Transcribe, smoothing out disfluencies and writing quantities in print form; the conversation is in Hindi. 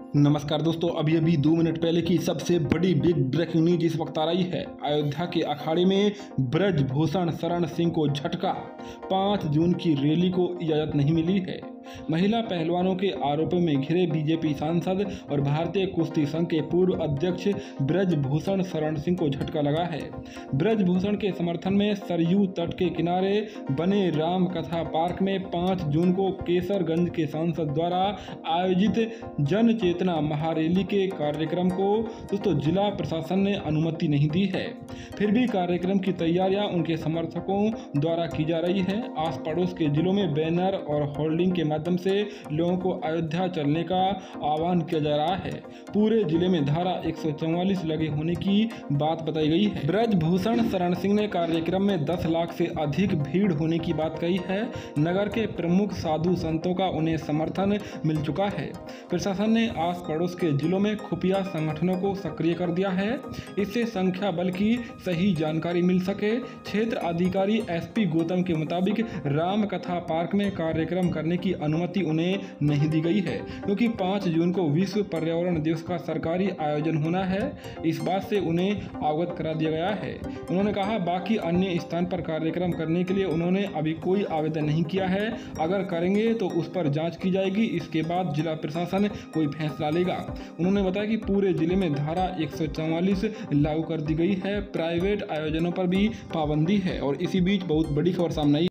नमस्कार दोस्तों, अभी 2 मिनट पहले की सबसे बड़ी बिग ब्रेकिंग न्यूज इस वक्त आ रही है। अयोध्या के अखाड़े में ब्रजभूषण शरण सिंह को झटका। 5 जून की रैली को इजाजत नहीं मिली है। महिला पहलवानों के आरोपों में घिरे बीजेपी सांसद और भारतीय कुश्ती संघ के पूर्व अध्यक्ष ब्रजभूषण शरण सिंह को झटका लगा है। ब्रजभूषण के समर्थन में सरयू तट के किनारे बने राम कथा पार्क में 5 जून को केसरगंज के सांसद द्वारा आयोजित जन चेतना महारैली के कार्यक्रम को दोस्तों जिला प्रशासन ने अनुमति नहीं दी है। फिर भी कार्यक्रम की तैयारियां उनके समर्थकों द्वारा की जा रही है। आस पड़ोस के जिलों में बैनर और होर्डिंग के माध्यम से लोगों को अयोध्या चलने का आह्वान किया जा रहा है। पूरे जिले में धारा 144 लगे होने की बात बताई गई है। ब्रजभूषण शरण सिंह ने कार्यक्रम में 10 लाख से अधिक भीड़ होने की बात कही है। नगर के प्रमुख साधु संतों का उन्हें समर्थन मिल चुका है। प्रशासन ने आस पड़ोस के जिलों में खुफिया संगठनों को सक्रिय कर दिया है, इससे संख्या बल की सही जानकारी मिल सके। क्षेत्र अधिकारी एसपी गौतम के मुताबिक राम कथा पार्क में कार्यक्रम करने की अनुमति उन्हें नहीं दी गई है, क्योंकि 5 जून को विश्व पर्यावरण दिवस का सरकारी आयोजन होना है। इस बात से उन्हें अवगत करा दिया गया है। उन्होंने कहा बाकी अन्य स्थान पर कार्यक्रम करने के लिए उन्होंने अभी कोई आवेदन नहीं किया है। अगर करेंगे तो उस पर जांच की जाएगी, इसके बाद जिला प्रशासन कोई फैसला लेगा। उन्होंने बताया कि पूरे जिले में धारा 144 लागू कर दी गई है। प्राइवेट आयोजनों पर भी पाबंदी है। और इसी बीच बहुत बड़ी खबर सामने आई।